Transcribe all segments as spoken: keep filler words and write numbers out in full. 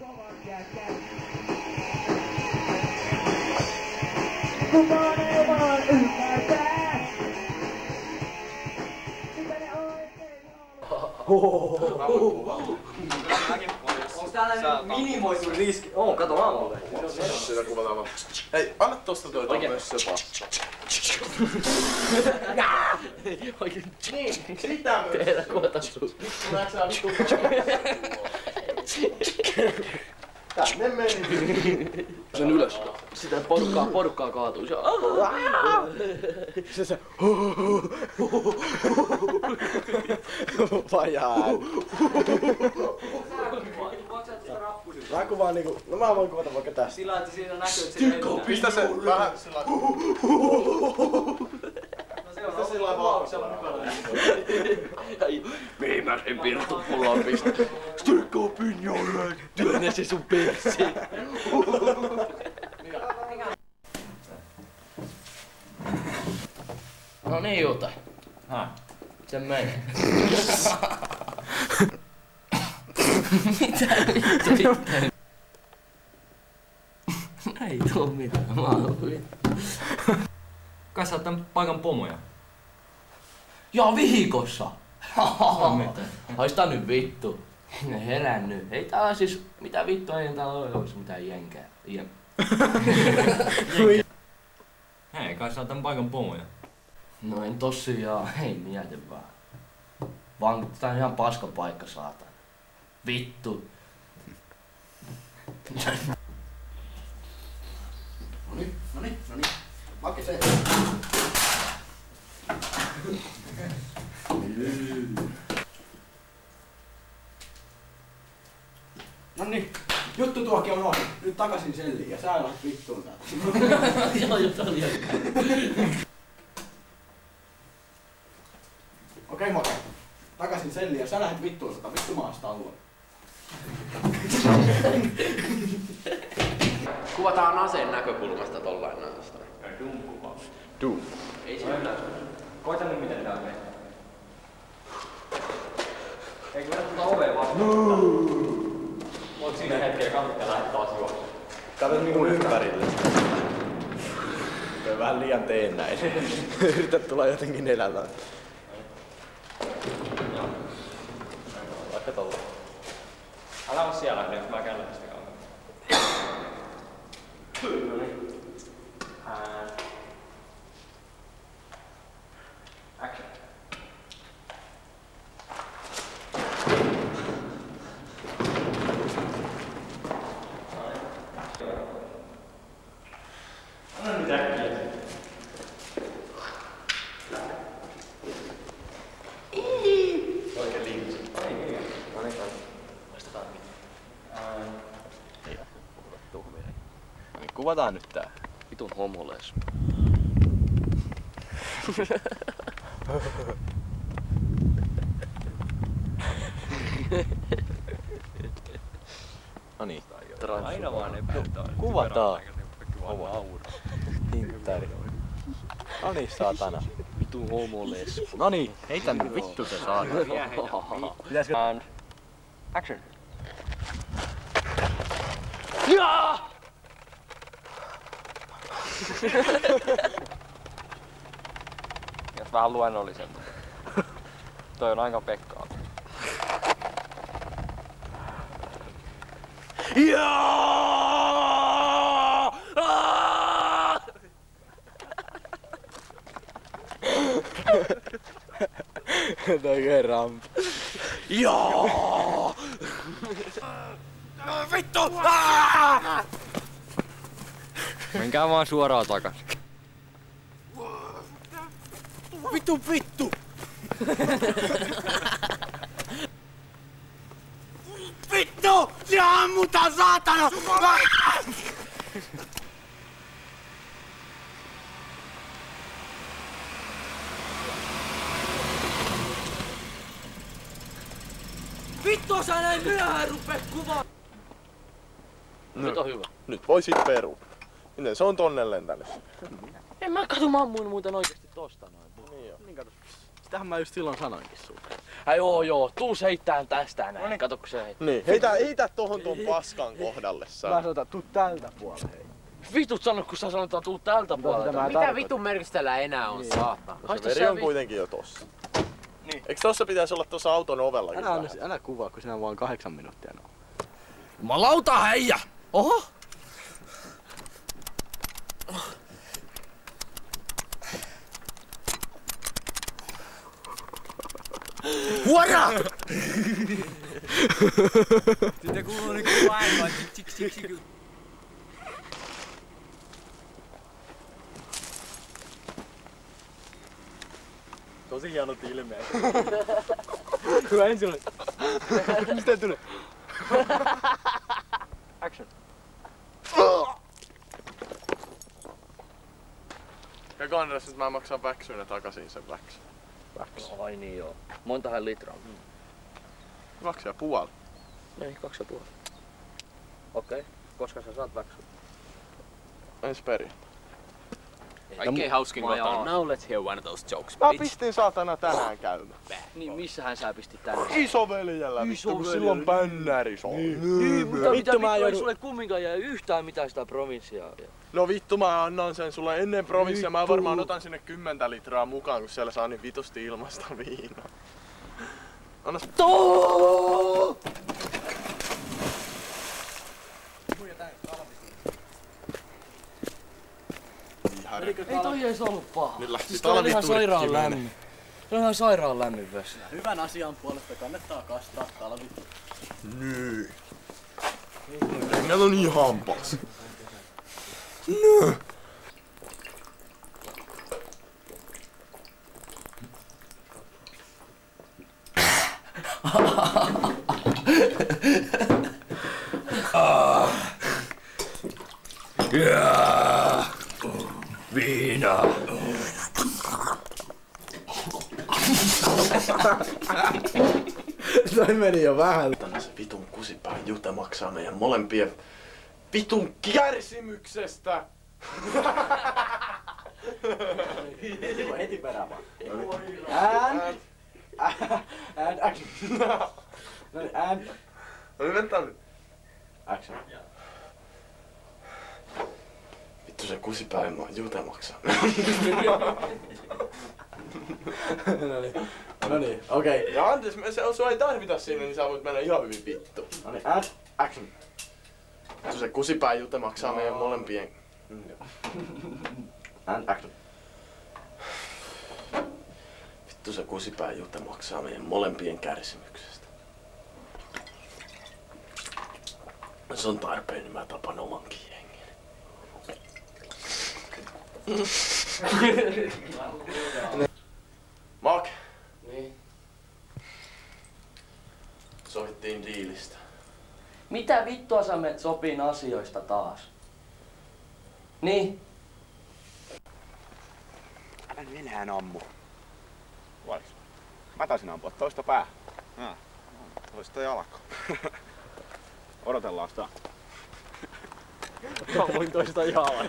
kovat jätkät. Kukaan ei vaan ymmärtää, mitä ne oikein on. Onks täällä minimoitu riski? On, kato aamulla. Sitä kuvataan vaan. Hei, anna tosta toi myös söpaa. Oikein. Niin, sitä myös. Tehdään kuota suus. Näetkö sä vittu? Tänne meni. Sen ylös. Sitä porukkaa, porukkaa kaatuu. Se Se se. Vajaa. Mä kuvaan niinku, no mä voin kuvata vaikka tästä. sillä että siinä näkyy, että siinä ei Pistä se vähän sillä Pistä sillä vaan. Viimeisen pirtu pullaan pistä. Styrkkaa pinjolle. Työnnä se sun persiin. No niin Jutta. Häh? Se menee. Mitä vittu mitään? Ei tuu mitään, mä oon vittu. Kai sä oot tän paikan pomoja. Joo, vihikossa! Haista nyt vittu. Ne herännyt. Ei tää on siis mitä vittua, ei täällä ole onks mitään jenkää. Jen... Hei, kai sä oot tän paikan pomoja. No en tosiaan, ei mieti vaan. Vaan tää on ihan paska paikka saatana. Vittu. Noniin, noniin, noniin. Make se. Noniin, juttu tuokin on ohi. Nyt takaisin selliin ja sä alat vittuun täältä. Joo, joo, tää oli Okei, Make. Takaisin selliin ja sä lähdet vittuun sata. Vittu maasta alueen. Kuvataan aseen näkökulmasta tollain näköstä. Duum-kuva. Doom. Ei se yllä. Koita nyt miten tää menee. Eikö mennä tuota ovea vaan? Voit siinä hetkeä kannattaa lähteä taas juoksemaan. Kato niinku ympärille. Toi vähän liian teennäinen. Yritä tulla jotenkin elämään. Joo. Vaikka tolla. Älä oo siellä, niin mä käyn lähteä kauan. And... Action. Anna nyt äkkiä. Oikein liikas. Ei, ei, ei. No niin, Vastataan mitä. Ei tuhmia. Niin kuvataan nyt tää. vitun homoles. Noniin. Aina vaan epäiltää. Kuvataan. Oma aura. Hinttari. Noniin saatana. Vitun homoles. Noniin, heitä nyt vittu se saatana. Pitäisikö... And... Action. Jaa! Jos vähän luennollisemmin. Toi on aika Pekkaa. Jaa! Ah! Toi kerran. Jaa! Vittu! Ah! Menkää vaan suoraan takas. Vittu, vittu! Vittu! Se ammutaan, saatana! Vittu, sä näin myöhään rupee kuvaa! Nyt on hyvä. Nyt voi sit peru. Miten se on tonne lentänyt? En mä katso, mä ammuin muuten oikeesti tosta noin. Niin joo. Niin kato. Sitähän mä just silloin sanoinkin sulle. Ai joo joo, tuus heittään tästä näin. Kato kun se heittää. Niin, heitä, heitä tohon ton paskan kohdalle Mä saa. sanotaan, tuu tältä puolelle hei. Vitut sano, kun sä sanotaan tuu tältä puolelta. mä Mitä tarkoitan? vitun merkistä tällä enää on, saatana? Se Haista veri sä on vi- kuitenkin jo tossa. Niin. Eiks tossa pitäisi olla tossa auton ovellakin Älä, vähän? älä, älä kuvaa, kun siinä on vaan kahdeksan minuuttia. No. Jumalauta häijä! Oho! Huora! Sitten kuuluu niinku vaivaa. Tik tik tik tik. Tosi hienot ilmeet. Hyvä ensin oli. Mistä tulee? Action. Ja Andres, että mä maksan väksyynä takaisin sen väksyn. Väksy. Ai niin joo. Montahan litraa? Kaksi ja puoli. Niin, kaksi ja puoli. Okei. Okay. Koska sä saat väksyä? Ensi perjantai. Kaikkein hauskin My kohta on ass. now let's hear one of those jokes, Mä bitch. pistin saatana tänään käymään. Niin, missähän sä pistit tänne? Isoveljellä vittu, kun silloin bännäris on. Niin, mutta mitä Vittu, mä vittu ei joudun- sulle kumminkaan jää yhtään mitään sitä provinssiaa. No vittu, mä annan sen sulle ennen provinssia. Mä varmaan otan sinne kymmentä litraa mukaan, kun siellä saa niin vitusti ilmasta viinaa. Anna s- Too! Ei toi ees ollut paha. Nyt lähti Siis toi on ihan talviturit sairaan kiveen. lämmin. Se on ihan sairaan lämmin vesi. Hyvän asian puolesta kannattaa kastaa talvi. Niin. Rengät on ihan pas. Nö. Viina. Toi meni jo vähän. Tänne se vitun kusipää Jute maksaa meidän molempien vitun kärsimyksestä. Heti perään vaan. And... And action. No niin, and... No niin, ventää nyt. Action. Vittu se kusipää Jute maksaa. No niin. No niin, okei. Okay. Ja Andres, me- se on sua ei tarvita sinne, niin sä voit mennä ihan hyvin vittu. No niin, and... Action. Vittu se kusipää Jute maksaa meidän molempien. And action. Vittu se kusipää Jute maksaa meidän molempien kärsimyksestä. Se on tarpeen, niin mä tapan omankin jengin. Mak, Niin. sovittiin diilistä. Mitä vittua sä menet sopiin asioista taas? Niin? Älä nyt enää ammu. Vaikka. Mä taisin ampua toista päähän. Ah, toista jalkaa. Odotellaan sitä. Ammuin toista jalan.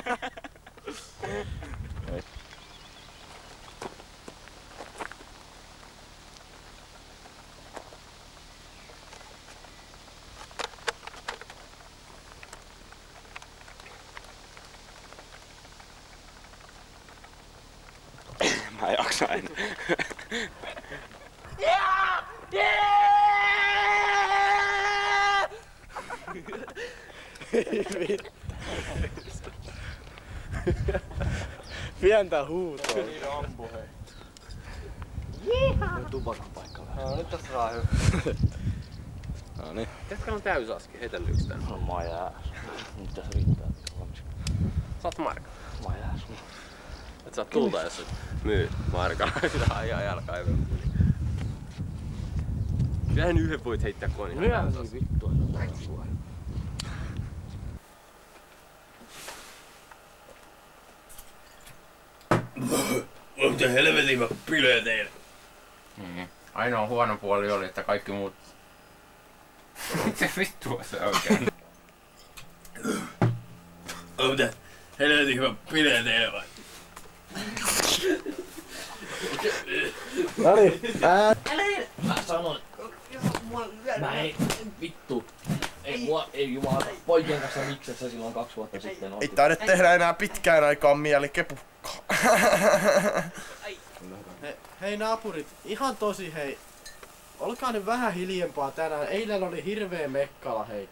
Mä en jaksa enää. Pientä huutoa. Tupakan paikka vähän. No nyt tästä saa hyvä. No niin. Ketkä on täysaski? Heitellyks tän? No mä jääs. Nyt tässä riittää. Saat markan. Mä jääs. Et saat tulta, jos myy markan. Sitä ajaa jalkaa hyvin. Kyllähän yhden voit heittää konin. Myöhään niin vittua se on suora. Mitä helvetin mä pilee teille? Mm. Ainoa huono puoli oli, että kaikki muut... Mitä vittua se oikein? Mitä helvetin mä pilee teille vai? Noniin. Ää... Mä sanoin. Mä ei, vittu. Ei mua, ei jumala, poikien kanssa miksessä silloin kaksi vuotta sitten. Ei taida tehdä enää pitkään aikaan mieli kepukkaa. He, hei naapurit, ihan tosi hei. Olkaa nyt vähän hiljempaa tänään. Eilen oli hirveä mekkala, hei.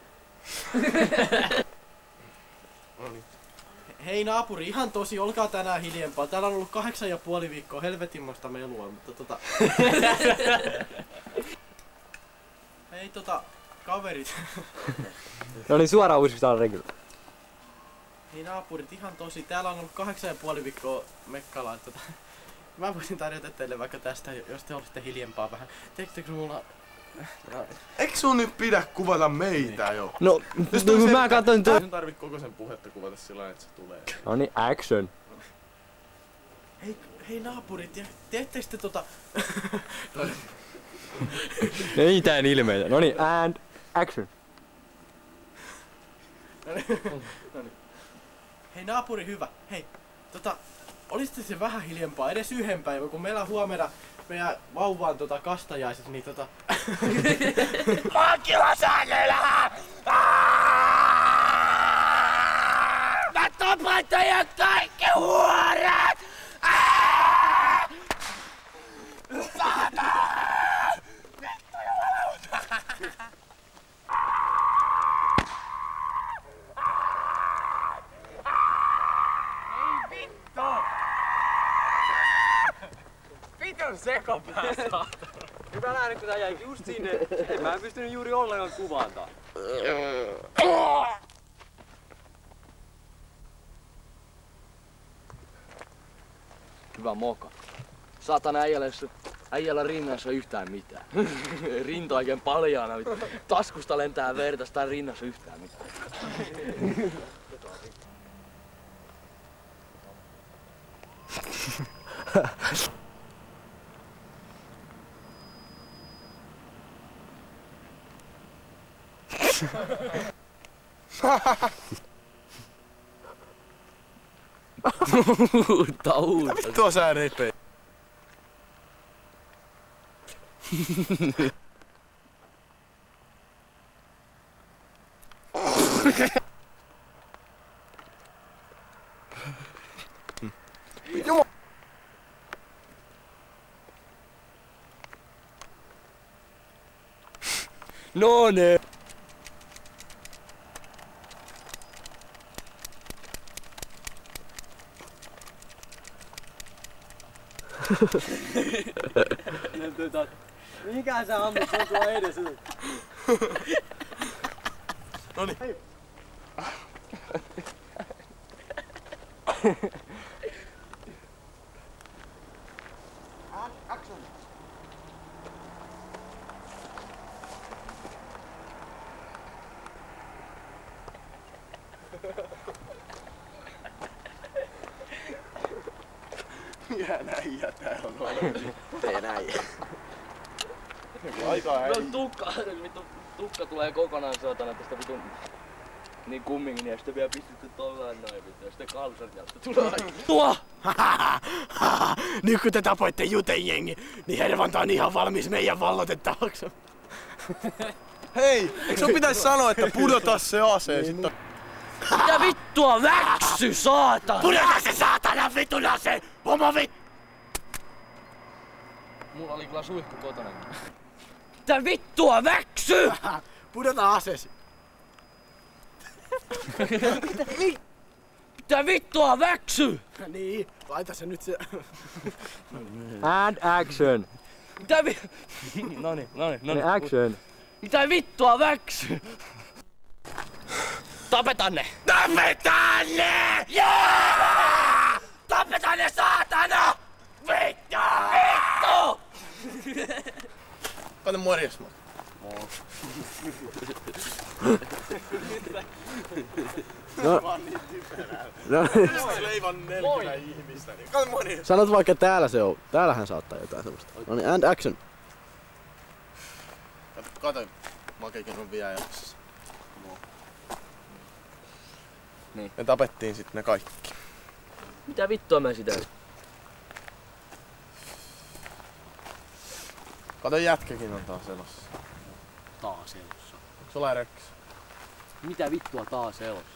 Hei naapuri, ihan tosi, olkaa tänään hiljempaa. Täällä on ollut kahdeksan ja puoli viikkoa helvetinmoista melua, mutta tota... Hei tota, kaverit. No niin, suoraan uusiksi renkillä. Hei naapurit, ihan tosi, täällä on ollut kahdeksan ja puoli viikkoa mekkala. Tota... Mä voisin tarjota teille vaikka tästä, jos te olisitte hiljempaa vähän. Teettekö mulla... Eikö sun nyt pidä kuvata meitä jo? No, no mä se... katsoin tuon... Sun tarvit koko sen puhetta kuvata sillä lailla, että se tulee. No niin, action. Hei, hei naapurit, teettekö te tota... Ei mitään ilmeitä. No niin, and action. Hei naapuri, hyvä. Hei, tota... Olisitte se vähän hiljempaa, edes yhden päivän, kun meillä huomenna meidän vauvaan tota kastajaiset, niin tota... Vankilasäännöllä! Mä tapan teidän kaikki huoret! Saatana! Vittu jumalauta! Ei vittu! Vitun sekopää! Hyvä nähdä, kun tää jäi just sinne. Mä en pystynyt juuri ollenkaan kuvaan taas. Hyvä moka. Saatana äijällä, äijällä rinnassa yhtään mitään. Rinta oikein paljaana. Taskusta lentää verta, sitä rinnassa yhtään mitään. Uutta uutta. Vittua sä repee. No ne. Mikä sä ammut on tuo edessä? Noniin. Action! Mikä näijä täällä on ollut? Tee näin. Aika No tukka, vittu, tukka tulee kokonaan saatana tästä vitun niin kumminkin ja sitten vielä pistetty tollaan noin vittu ja sitten kalsarit ja sitten tulee tuo! Nyt kun te tapoitte Juten jengi, niin Hervanta on ihan valmis meidän vallotettavaksi. Hei, eikö sun pitäis sanoa, että pudota se ase sitten? Mitä vittua väksy saatana! Pudota se saatana vitun ase! Homo vit... Mulla oli kyllä suihku kotona. Mitä vittua väksy! Pudota asesi! Mitä vittua väksy! Niin, laita se nyt se... And action. Mitä vi... Noniin, noniin, noniin. Action. Mitä vittua väksy! Tapetaan ne! Tapetaan ne! Jaa! Tapetaan ne saatana! Vittu! Vittu! Kato morjes mä. No. No. Leivon neljä ihmistä. Kato morjes. Sanot vaikka täällä se on. Täällähän saattaa jotain semmoista. No niin, and action. Kato, kato. Makekin on vielä jaksassa. Niin. Me tapettiin sit ne kaikki. Mitä vittua mä sitä? Kato, jätkäkin on taas elossa. Taas elossa. Onks sulla rökkäs? Mitä vittua taas elossa?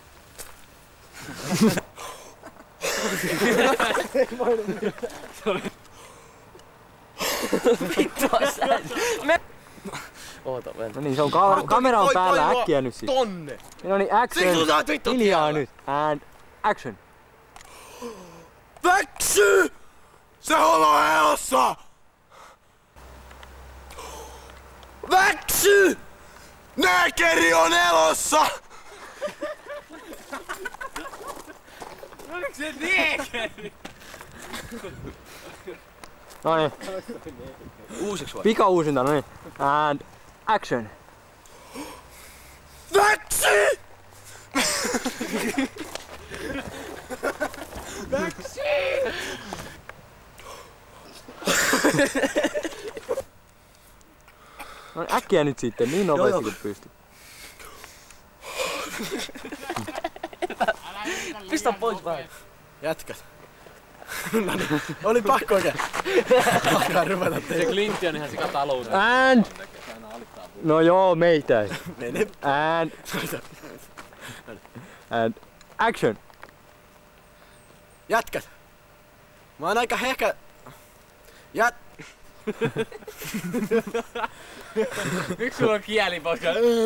Vittua sä. Me... Oota, mennä. No niin, se on ka- kamera on päällä, äkkiä nyt sit. Tonne! No niin, action. Hiljaa nyt. And action. Väksy! Se on elossa! Väksy! Nääkeri on elossa! Oliko se neekeri? No niin. Uusiks vai? Pika uusinta, no niin. And action. Väksy! No niin, äkkiä nyt sitten, niin nopeasti kuin pystyt. Pistä pois vähän. Jätkät. No niin, oli pakko oikein. Alkaa ruveta Se teille. Clintti on ihan sika talous. And... No joo, meitä ei. Mene. And... And action. Jätkät. Mä oon aika hehkä... Jät... Miksi sulla on kieliposka?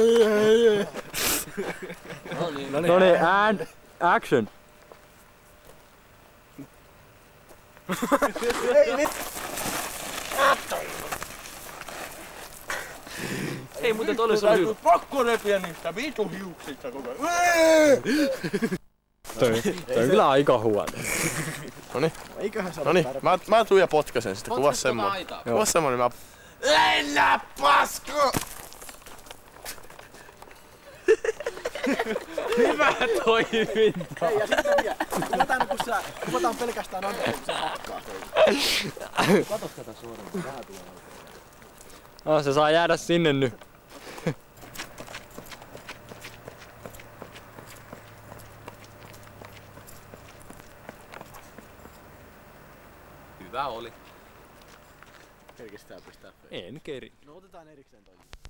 No niin. No niin, and action. Ei muuten toi oli sulla hyvä. Pakko repiä niistä vitu hiuksista koko ajan. Toi, toi on kyllä aika huono. Noniin. Eiköhän se Noniin, mä, mä tuun ja potkasen sitä. Kuvas semmonen. Kuvas semmonen, mä... Lennä pasko! Hyvä toiminta! Hei, ja sitten vielä. Kuvataan kun sä... Kuvataan pelkästään Antti, kun sä hakkaa teitä. Kato tätä suoraan, vähän tulee. No se saa jäädä sinne nyt. Hyvä oli. Kerkistää pistää. En keri. No otetaan erikseen toi.